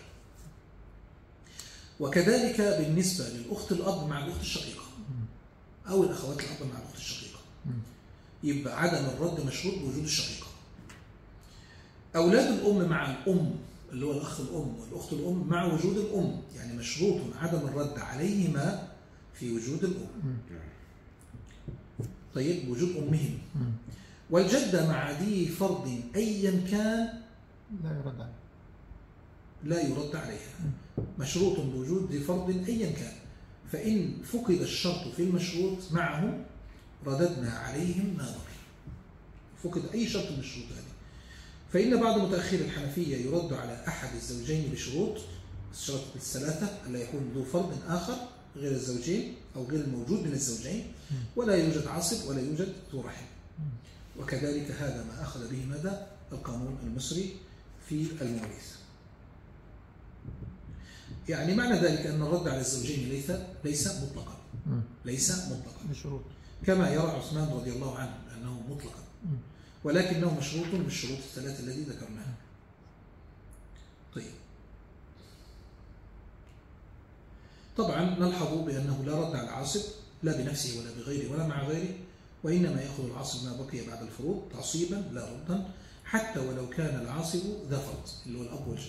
وكذلك بالنسبة للأخت الأب مع الأخت الشقيقة أو الأخوات الأب مع الأخت الشقيقة، يبقى عدم الرد مشروط بوجود الشقيقة. أولاد الأم مع الأم اللي هو الأخ الأم والأخت الأم مع وجود الأم، يعني مشروط عدم الرد عليهما في وجود الأم. طيب، وجود أمهم. والجدة مع ذي فرض أيا كان لا يرد عليها لا يرد عليها مشروط بوجود ذي فرض أيا كان، فإن فقد الشرط في المشروط معه رددنا عليهم ما بقي. فقد أي شرط من الشروط هذه، فإن بعض متأخر الحنفية يرد على أحد الزوجين بشروط، الشرط الثلاثة ألا يكون ذو فرض آخر غير الزوجين أو غير الموجود من الزوجين، ولا يوجد عاصب ولا يوجد ذو رحم. وكذلك هذا ما أخذ به مدى القانون المصري في المواريث. يعني معنى ذلك أن الرد على الزوجين ليس ليس مطلقا ليس مطلقا بشروط، كما يرى عثمان رضي الله عنه أنه مطلقا، ولكنه مشروط بالشروط الثلاثة التي ذكرناها. طيب، طبعا نلحظ بأنه لا رد على العاصب لا بنفسه ولا بغيره ولا مع غيره، وإنما يأخذ العاصب ما بقي بعد الفروض تعصيبا لا ردا، حتى ولو كان العاصب ذا فرض اللي هو الأب والجد.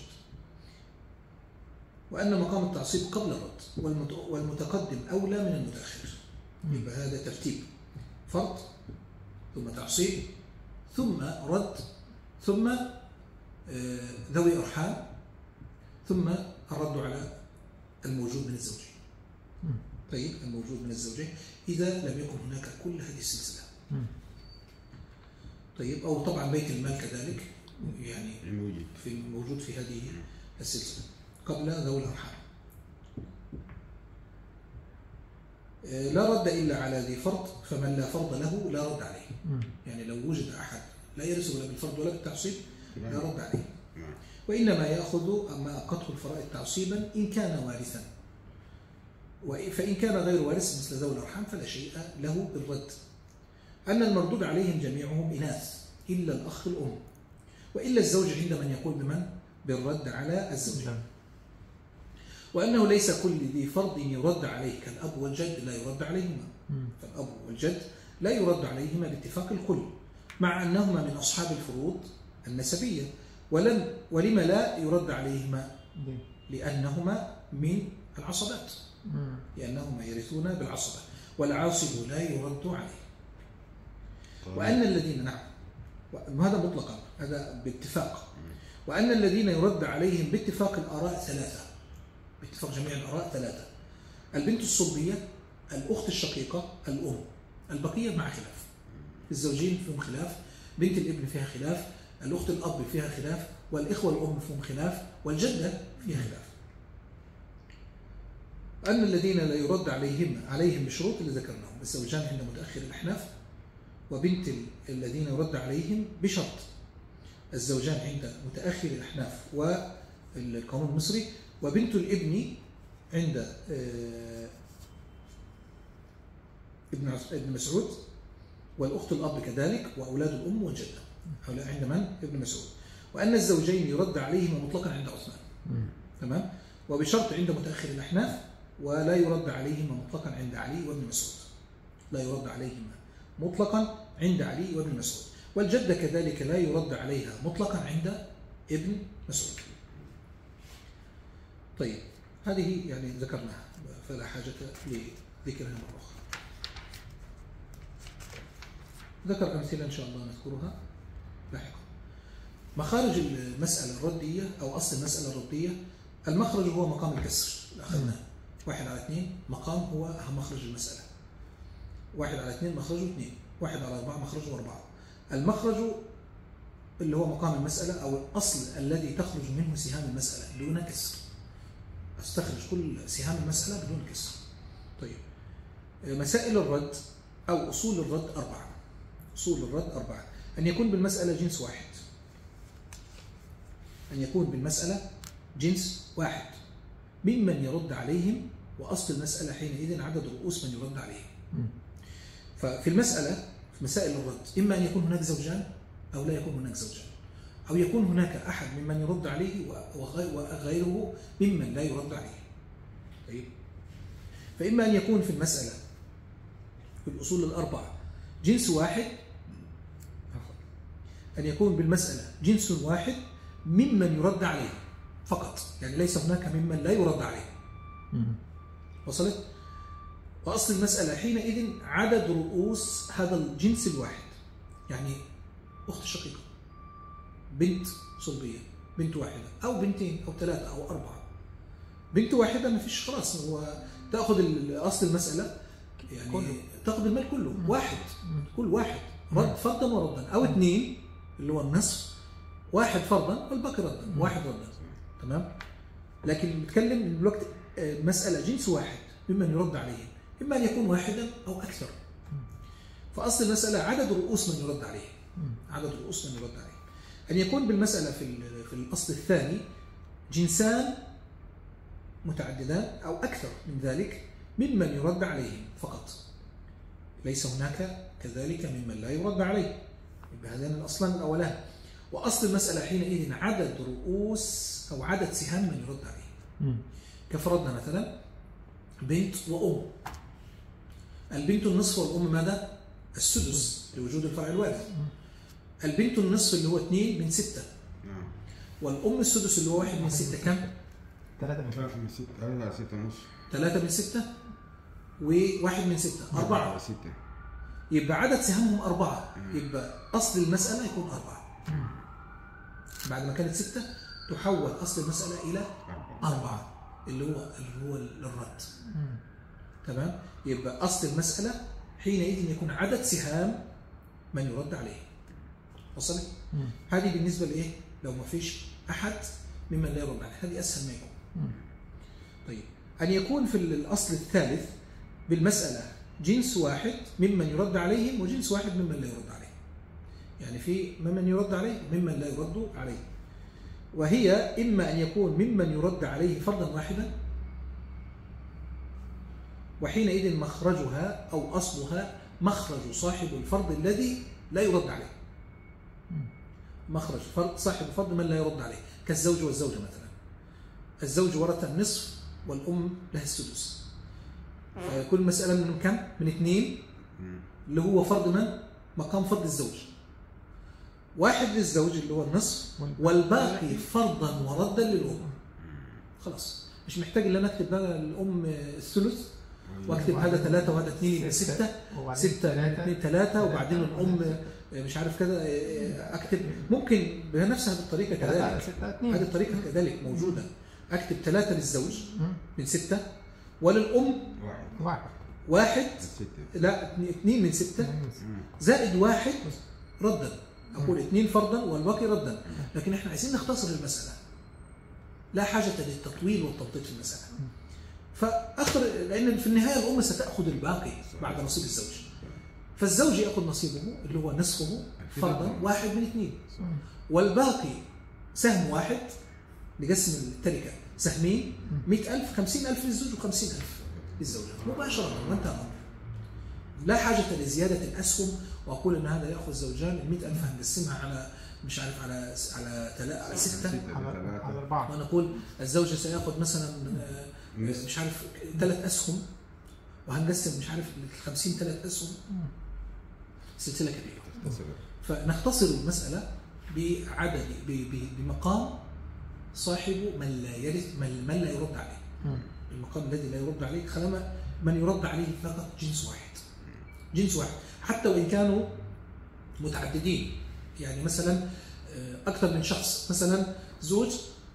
وأن مقام التعصيب قبل الرد والمتقدم أولى من المتأخر. يبقى هذا ترتيب: فرض ثم تعصيب ثم رد ثم ذوي أرحام ثم الرد على الموجود من الزوجين. طيب، الموجود من الزوجين إذا لم يكن هناك كل هذه السلسلة. طيب، أو طبعا بيت المال كذلك، يعني في موجود في هذه السلسلة قبل ذوي الأرحام. لا رد إلا على ذي فرض، فمن لا فرض له لا رد عليه. يعني لو وجد أحد لا يرث ولا بالفرض ولا بالتعصيب لا رد عليه، وإنما يأخذ ما أبقته الفرائض تعصيبا إن كان وارثا، فإن كان غير وارث مثل ذوي الأرحام فلا شيء له بالرد. أن المردود عليهم جميعهم إناث إلا الأخ الأم، وإلا الزوج عند من يقول بمن؟ بالرد على الزوج. وأنه ليس كل ذي فرض يرد عليه كالأب والجد لا يرد عليهما، فالأب والجد لا يرد عليهما باتفاق الكل، مع أنهما من أصحاب الفروض النسبية. ولم ولما لا يرد عليهما؟ لأنهما من العصبات، لأنهما يرثون بالعصبة، والعاصب لا يرد عليه. وأن الذين نعم هذا مطلقا، هذا باتفاق. وأن الذين يرد عليهم باتفاق الآراء ثلاثة، باتفاق جميع الآراء ثلاثة: البنت الصلبية، الأخت الشقيقة، الأم. البقية مع خلاف، الزوجين فيهم خلاف، بنت الابن فيها خلاف، الأخت الأب فيها خلاف، والإخوة الأم فيهم خلاف، والجدة فيها خلاف. أن الذين لا يرد عليهم عليهم بشروط اللي ذكرناهم: الزوجان عند متأخر الأحناف، وبنت الذين يرد عليهم بشرط الزوجان عند متأخر الأحناف والقانون المصري، وبنت الابن عند ابن مسعود، والأخت الأب كذلك، وأولاد الأم والجدة هؤلاء عند من؟ ابن مسعود. وأن الزوجين يرد عليهما مطلقا عند عثمان، تمام، وبشرط عند متأخر الأحناف، ولا يرد عليهما مطلقا عند علي وابن مسعود، لا يرد عليهما مطلقا عند علي وابن مسعود. والجدة كذلك لا يرد عليها مطلقا عند ابن مسعود. طيب، هذه يعني ذكرناها فلا حاجة لذكرها مرة أخرى. ذكر أمثلة إن شاء الله نذكرها لاحقا. مخارج المسألة الردية أو أصل المسألة الردية، المخرج هو مقام الكسر اللي أخذناه، واحد على اثنين مقام هو أهم مخرج المسألة، واحد على اثنين مخرجه اثنين، واحد على أربعة مخرجه أربعة. المخرج اللي هو مقام المسألة أو الأصل الذي تخرج منه سهام المسألة دون كسر، أستخرج كل سهام المسألة بدون كسر. طيب مسائل الرد أو أصول الرد أربعة. أصول الرد أربعة: أن يكون بالمسألة جنس واحد، أن يكون بالمسألة جنس واحد ممن يرد عليهم، وأصل المسألة حينئذ عدد رؤوس من يرد عليهم. ففي المسألة في مسائل الرد إما أن يكون هناك زوجان أو لا يكون هناك زوجان، أو يكون هناك أحد ممن يرد عليه وغيره ممن لا يرد عليه. طيب فإما أن يكون في المسألة في الأصول الأربعة جنس واحد، أن يكون بالمسألة جنس واحد ممن يرد عليه فقط، يعني ليس هناك ممن لا يرد عليه. وصلت؟ وأصل المسألة حينئذ عدد رؤوس هذا الجنس الواحد، يعني أخت شقيقة، بنت صلبية، بنت واحدة أو بنتين أو ثلاثة أو أربعة. بنت واحدة ما فيش خلاص، هو تأخذ أصل المسألة يعني كله. تأخذ المال كله واحد، كل واحد رد فردا وردا، أو اثنين اللي هو النصف، واحد فردا والباقي ردا، واحد ردا. تمام؟ لكن نتكلم دلوقتي مسألة جنس واحد ممن يرد عليه، إما أن يكون واحدا أو أكثر. فأصل المسألة عدد رؤوس من يرد عليه، عدد رؤوس من يرد عليه. أن يكون بالمسألة في في الأصل الثاني جنسان متعددان أو أكثر من ذلك ممن يرد عليهم فقط، ليس هناك كذلك ممن لا يرد عليه. بهذين الأصلان الأولان. وأصل المسألة حينئذ عدد رؤوس أو عدد سهام من يرد عليه. كفرضنا مثلا بنت وأم، البنت النصف والأم ماذا؟ السدس لوجود الفرع الوارث. البنت النصف اللي هو اثنين من ستة، والأم السدس اللي هو واحد من ستة. كم؟ ثلاثة من ثلاثة من ستة، أربعة ستة ونص. ثلاثة من ستة وواحد من ستة، أربعة. ستة. يبقى عدد سهامهم أربعة، يبقى أصل المسألة يكون أربعة. بعد ما كانت ستة تحول أصل المسألة إلى أربعة اللي هو اللي هو الرد. تمام؟ يبقى أصل المسألة حينئذ يكون عدد سهام من يرد عليه. وصلت؟ هذه بالنسبة لإيه؟ لو ما فيش أحد ممن لا يرد عليه، هذه أسهل ما يكون. طيب أن يكون في الأصل الثالث بالمسألة جنس واحد ممن يرد عليهم وجنس واحد ممن لا يرد عليه، يعني في ممن يرد عليه وممن لا يرد عليه. وهي إما أن يكون ممن يرد عليه فردا واحدا، وحينئذ مخرجها أو أصلها مخرج صاحب الفرد الذي لا يرد عليه، مخرج فرد صاحب الفرد من لا يرد عليه، كالزوج والزوجة مثلا. الزوج ورث النصف والأم لها السدس، فيكون مسألة من كم؟ من اثنين اللي هو فرد من؟ مقام فرد الزوج. واحد للزوج اللي هو النصف، والباقي فرضا وردا للأم. خلاص مش محتاج ان انا اكتب بقى الأم الثلث واكتب هذا ثلاثة وهذا اثنين يبقى ستة، ستة اثنين ثلاثة، وبعدين الأم مش عارف كذا اكتب. ممكن بنفس هذه الطريقة كذلك، هذه الطريقة كذلك موجودة. اكتب ثلاثة للزوج من ستة، وللأم واحد واحد لا اثنين من ستة زائد واحد ردا. أقول اثنين فردا والباقي ردا، لكن احنا عايزين نختصر المسألة، لا حاجة للتطويل والتبطيط في المسألة. فأخر لأن في النهاية الأم ستأخذ الباقي بعد نصيب الزوج، فالزوج يأخذ نصيبه اللي هو نصفه فردا واحد من اثنين، والباقي سهم واحد، نقسم التركة سهمين، مئة ألف، خمسين ألف للزوج وخمسين ألف للزوجة مباشرة، وانتهى الأمر. لا حاجة لزيادة الأسهم وأقول إن هذا يأخذ زوجان، المئة ألف هنقسمها على مش عارف على على ثلاثة على ستة على أربعة، ونقول الزوجة سيأخذ مثلا مش عارف ثلاث أسهم، وهنقسم مش عارف خمسين ثلاث أسهم، سلسلة كبيرة. فنختصر المسألة بعدد بمقام صاحب من لا يرث من لا يرد عليه. المقام الذي لا يرد عليه خلما من يرد عليه فقط جنس واحد، جنس واحد حتى وإن كانوا متعددين. يعني مثلا أكثر من شخص، مثلا زوج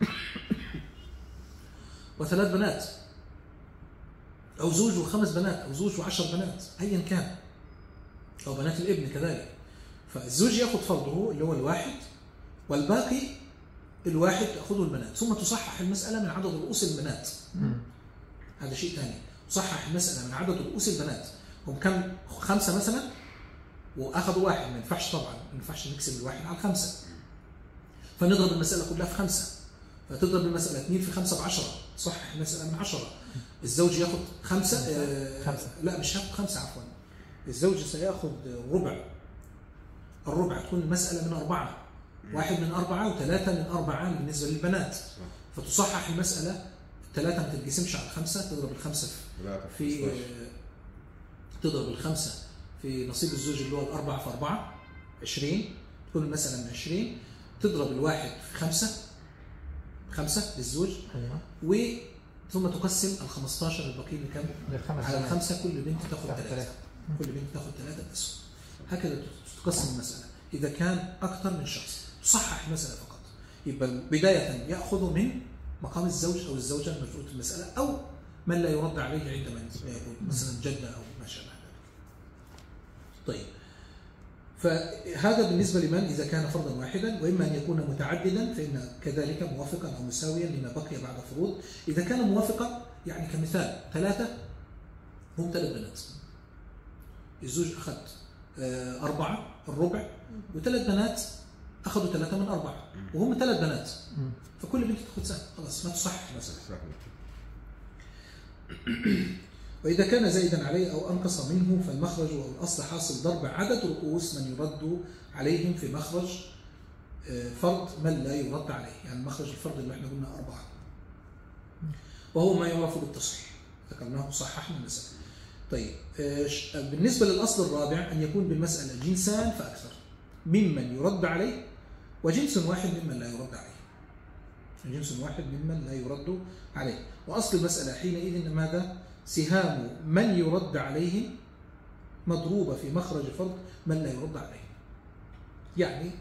وثلاث بنات، أو زوج وخمس بنات، أو زوج وعشر بنات، أيا كان، أو بنات الابن كذلك. فالزوج يأخذ فرضه اللي هو الواحد، والباقي الواحد تأخذه البنات، ثم تصحح المسألة من عدد رؤوس البنات. هذا شيء ثاني، تصحح المسألة من عدد رؤوس البنات. هم كم؟ خمسة مثلا، وأخذوا واحد، ما ينفعش طبعا، ما ينفعش نقسم الواحد على الخمسة، فنضرب المسألة كلها في خمسة، فتضرب المسألة اثنين في خمسة بعشرة، تصحح المسألة من عشرة. الزوج يأخذ خمسة، آه خمسة. لا مش يأخذ خمسة، عفوا، الزوج سيأخذ ربع، الربع تكون المسألة من أربعة، واحد من أربعة وثلاثة من أربعة بالنسبة للبنات، فتصحح المسألة، ثلاثة ما تتقسمش على الخمسة، تضرب الخمسة في آه تضرب الخمسة في نصيب الزوج اللي هو الأربعة في أربعة، عشرين، تكون المسألة من عشرين، تضرب الواحد في خمسة، خمسة للزوج، و ثم تقسم ال خمستاشر الباقيين كم؟ على الخمسة، كل بنت تأخذ ثلاثة، كل بنت تأخذ ثلاثة أسهم. هكذا تقسم المسألة. إذا كان أكثر من شخص تصحح المسألة فقط. يبقى بداية يأخذ من مقام الزوج أو الزوجة المشروط المسألة، أو من لا يرد عليه عندما يقول مثلا جدة أو ما شابه ذلك. طيب، فهذا بالنسبة لمن إذا كان فرضا واحدا، وإما أن يكون متعددا فإن كذلك موافقا أو مساويا لما بقي بعد فروض. إذا كان موافقا، يعني كمثال ثلاثة هم ثلاث بنات، الزوج أخذ أربعة الربع، وثلاث بنات أخذوا ثلاثة من أربعة، وهم ثلاث بنات، فكل بنت تأخذ سهم، خلاص ما تصحح مثلا. وإذا كان زائدا عليه أو أنقص منه فالمخرج أو الأصل حاصل ضرب عدد رؤوس من يرد عليهم في مخرج فرض من لا يرد عليه، يعني مخرج الفرض اللي احنا قلنا أربعة، وهو ما يعرف بالتصحيح، ذكرناه صححنا المسألة. طيب، بالنسبة للأصل الرابع أن يكون بالمسألة جنسان فأكثر ممن يرد عليه، وجنس واحد ممن لا يرد عليه، جنس واحد ممن لا يرد عليه. وأصل المسألة حينئذ ماذا؟ سهام من يرد عليهم مضروبة في مخرج فرض من لا يرد عليه. يعني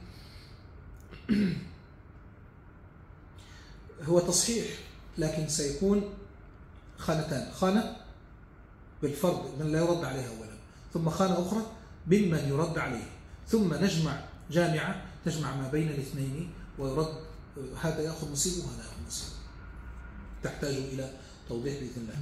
هو تصحيح، لكن سيكون خانتان، خانة بالفرض من لا يرد عليه أولا، ثم خانة أخرى بمن يرد عليه، ثم نجمع جامعة تجمع ما بين الاثنين ويرد، هذا يأخذ نصيبه وهذا يأخذ نصيبه، تحتاج إلى توضيح بإذن الله.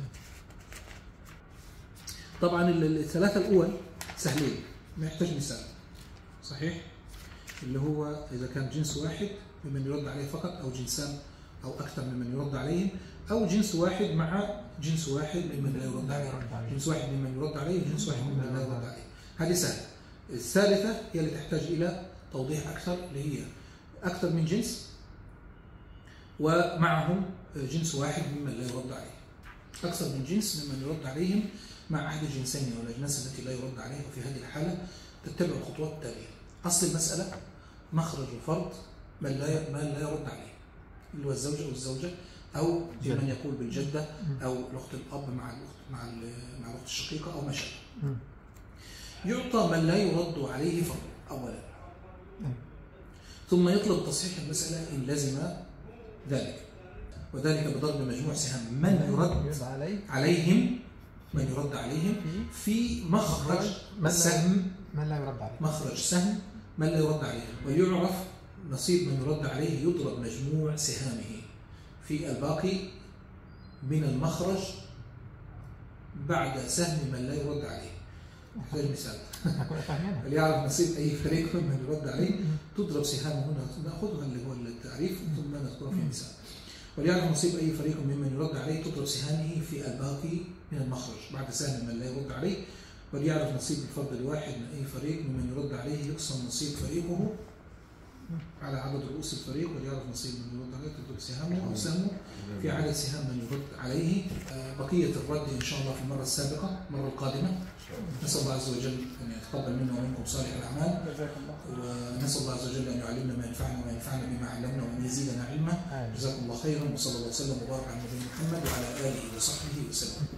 طبعا الثلاثة الأول سهلين، ما يحتاج مثال، صحيح؟ اللي هو إذا كان جنس واحد ممن يرد عليه فقط، أو جنسان أو أكثر ممن يرد عليهم، أو جنس واحد مع جنس واحد ممن لا يرد عليه، جنس واحد ممن يرد عليه وجنس واحد ممن لا يرد عليه، هذه سهلة. الثالثة هي اللي تحتاج إلى توضيح أكثر، اللي هي أكثر من جنس ومعهم جنس واحد ممن لا يرد عليه، أكثر من جنس ممن يرد عليهم مع أحد الجنسين أو الأجناس التي لا يرد عليها، وفي هذه الحالة تتبع الخطوات التالية. أصل المسألة مخرج الفرض من لا من لا يرد عليه، اللي هو الزوج أو الزوجة، أو من يقول بالجدة، أو الأخت الأب مع الأخت مع مع الأخت الشقيقة أو ما شابه. يعطى من لا يرد عليه فرض أولا، ثم يطلب تصحيح المسألة إن لزم ذلك، وذلك بضرب مجموع سهام من يرد عليهم من يرد عليهم في مخرج سهم من لا يرد عليه، مخرج سهم من لا يرد عليه، ويعرف نصيب من يرد عليه يضرب مجموع سهامه في الباقي من المخرج بعد سهم من لا يرد عليه. هذا المثال اللي يعرف نصيب أي فريق من يرد عليه تضرب سهامه هنا، نأخذها اللي هو التعريف ثم نذكره في المثال. وليعرف نصيب أي فريق ممن يرد عليه تضرب سهامه في الباقي من المخرج بعد سهم من لا يرد عليه. وليعرف نصيب الفرد الواحد من أي فريق ممن يرد عليه يقسم نصيب فريقه على عدد رؤوس الفريق وليعرف نصيب من يرد عليه، تدرك سهامه أو سهمه في عدد سهام من يرد عليه. بقية الرد إن شاء الله في المرة السابقة المرة القادمة. نسأل الله عز وجل أن يتقبل منا ومنكم صالح الأعمال، ونسأل الله عز وجل أن يعلمنا ما ينفعنا وما ينفعنا بما علمنا وأن يزيدنا علما. جزاكم الله خيرا، وصلى الله وسلم وبارك على نبينا محمد وعلى آله وصحبه وسلم.